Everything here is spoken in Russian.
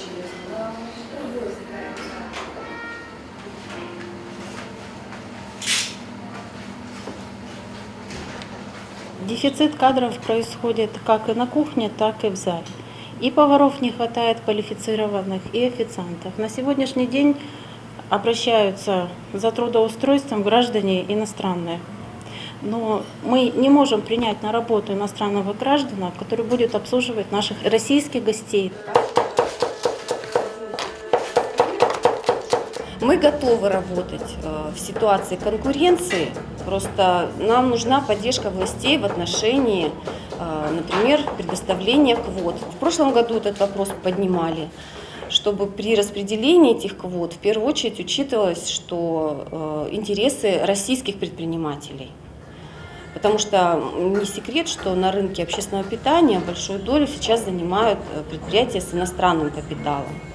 Дефицит кадров происходит как и на кухне, так и в зале. И поваров не хватает квалифицированных, и официантов. На сегодняшний день обращаются за трудоустройством граждане иностранные. Но мы не можем принять на работу иностранного гражданина, который будет обслуживать наших российских гостей. Мы готовы работать в ситуации конкуренции, просто нам нужна поддержка властей в отношении, например, предоставления квот. В прошлом году этот вопрос поднимали, чтобы при распределении этих квот в первую очередь учитывалось, что интересы российских предпринимателей. Потому что не секрет, что на рынке общественного питания большую долю сейчас занимают предприятия с иностранным капиталом.